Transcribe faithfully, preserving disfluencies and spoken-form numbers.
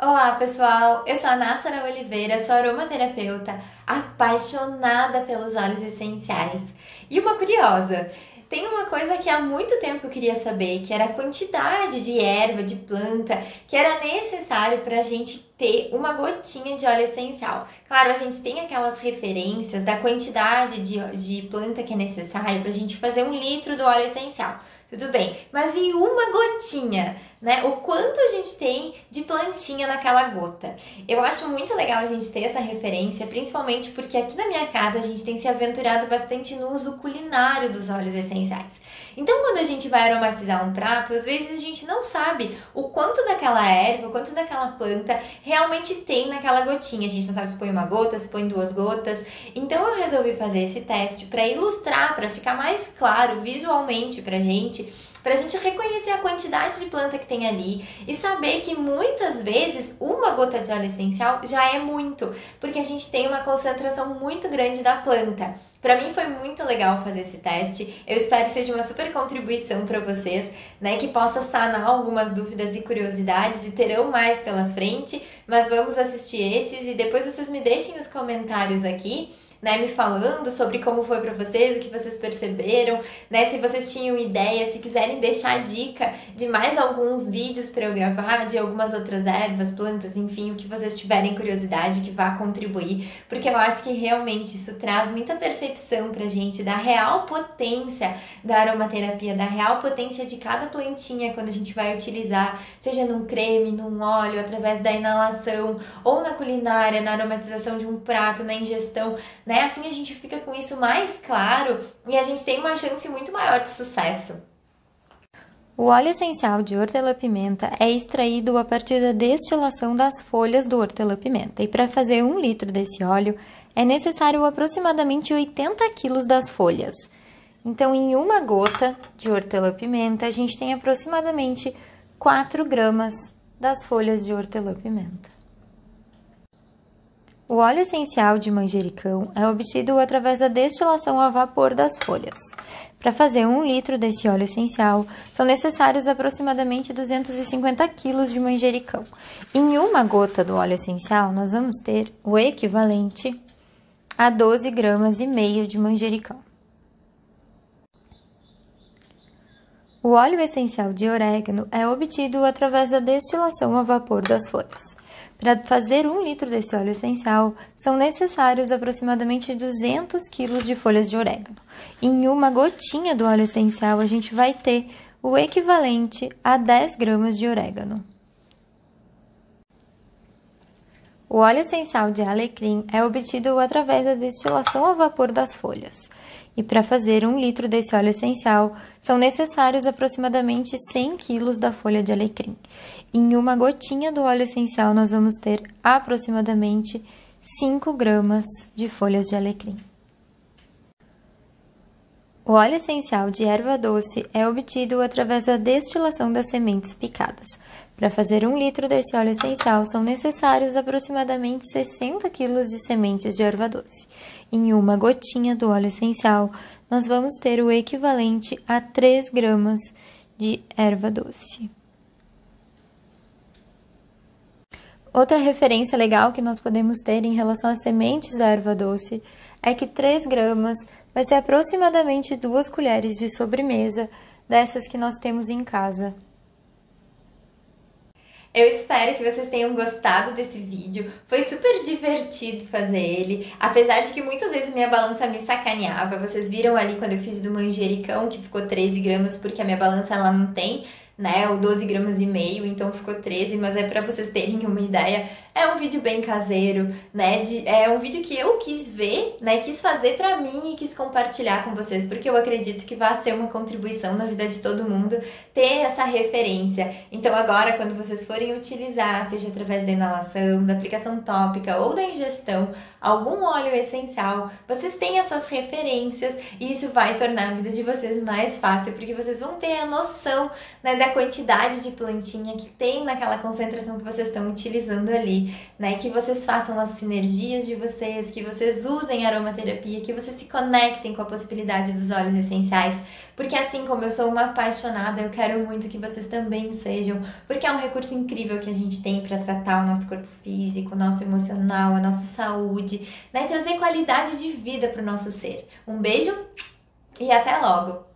Olá pessoal, eu sou a Nássara Oliveira, sou aromaterapeuta, apaixonada pelos óleos essenciais. E uma curiosa, tem uma coisa que há muito tempo eu queria saber, que era a quantidade de erva, de planta, que era necessário para a gente ter uma gotinha de óleo essencial. Claro, a gente tem aquelas referências da quantidade de, de planta que é necessário para a gente fazer um litro do óleo essencial. Tudo bem, mas e uma gotinha, né? O quanto a gente tem de plantinha naquela gota? Eu acho muito legal a gente ter essa referência, principalmente porque aqui na minha casa a gente tem se aventurado bastante no uso culinário dos óleos essenciais. Então, quando a gente vai aromatizar um prato, às vezes a gente não sabe o quanto daquela erva, o quanto daquela planta realmente tem naquela gotinha. A gente não sabe se põe uma gota, se põe duas gotas. Então, eu resolvi fazer esse teste para ilustrar, para ficar mais claro visualmente pra gente, pra gente reconhecer a quantidade de planta que tem ali e saber que muitas vezes uma gota de óleo essencial já é muito, porque a gente tem uma concentração muito grande da planta. Para mim foi muito legal fazer esse teste, eu espero que seja uma super contribuição para vocês, né, que possa sanar algumas dúvidas e curiosidades e terão mais pela frente, mas vamos assistir esses e depois vocês me deixem os comentários aqui, né, me falando sobre como foi para vocês, o que vocês perceberam, né, se vocês tinham ideia, se quiserem deixar dica de mais alguns vídeos para eu gravar, de algumas outras ervas, plantas, enfim, o que vocês tiverem curiosidade que vá contribuir, porque eu acho que realmente isso traz muita percepção pra gente da real potência da aromaterapia, da real potência de cada plantinha quando a gente vai utilizar, seja num creme, num óleo, através da inalação, ou na culinária, na aromatização de um prato, na ingestão, né? Assim a gente fica com isso mais claro e a gente tem uma chance muito maior de sucesso. O óleo essencial de hortelã-pimenta é extraído a partir da destilação das folhas do hortelã-pimenta. E para fazer um litro desse óleo é necessário aproximadamente oitenta quilos das folhas. Então, em uma gota de hortelã-pimenta, a gente tem aproximadamente quatro gramas das folhas de hortelã-pimenta. O óleo essencial de manjericão é obtido através da destilação a vapor das folhas. Para fazer um litro desse óleo essencial, são necessários aproximadamente duzentos e cinquenta quilos de manjericão. Em uma gota do óleo essencial, nós vamos ter o equivalente a doze gramas e meio de manjericão. O óleo essencial de orégano é obtido através da destilação a vapor das folhas. Para fazer um litro desse óleo essencial, são necessários aproximadamente duzentos quilos de folhas de orégano. Em uma gotinha do óleo essencial, a gente vai ter o equivalente a dez gramas de orégano. O óleo essencial de alecrim é obtido através da destilação a vapor das folhas. E para fazer um litro desse óleo essencial, são necessários aproximadamente cem quilos da folha de alecrim. Em uma gotinha do óleo essencial, nós vamos ter aproximadamente cinco gramas de folhas de alecrim. O óleo essencial de erva doce é obtido através da destilação das sementes picadas. Para fazer um litro desse óleo essencial, são necessários aproximadamente sessenta quilos de sementes de erva doce. Em uma gotinha do óleo essencial, nós vamos ter o equivalente a três gramas de erva doce. Outra referência legal que nós podemos ter em relação às sementes da erva doce é que três gramas vai ser aproximadamente duas colheres de sobremesa dessas que nós temos em casa. Eu espero que vocês tenham gostado desse vídeo, foi super divertido fazer ele, apesar de que muitas vezes minha balança me sacaneava, vocês viram ali quando eu fiz do manjericão que ficou treze gramas, porque a minha balança ela não tem, né, o doze gramas e meio, então ficou treze, mas é pra vocês terem uma ideia, é um vídeo bem caseiro, né, de, é um vídeo que eu quis ver, né, quis fazer pra mim e quis compartilhar com vocês, porque eu acredito que vai ser uma contribuição na vida de todo mundo ter essa referência. Então agora, quando vocês forem utilizar, seja através da inalação, da aplicação tópica ou da ingestão, algum óleo essencial, vocês têm essas referências e isso vai tornar a vida de vocês mais fácil, porque vocês vão ter a noção, né, da quantidade de plantinha que tem naquela concentração que vocês estão utilizando ali, né? Que vocês façam as sinergias de vocês, que vocês usem a aromaterapia, que vocês se conectem com a possibilidade dos óleos essenciais, porque assim como eu sou uma apaixonada, eu quero muito que vocês também sejam, porque é um recurso incrível que a gente tem para tratar o nosso corpo físico, o nosso emocional, a nossa saúde, né? E trazer qualidade de vida para o nosso ser. Um beijo e até logo!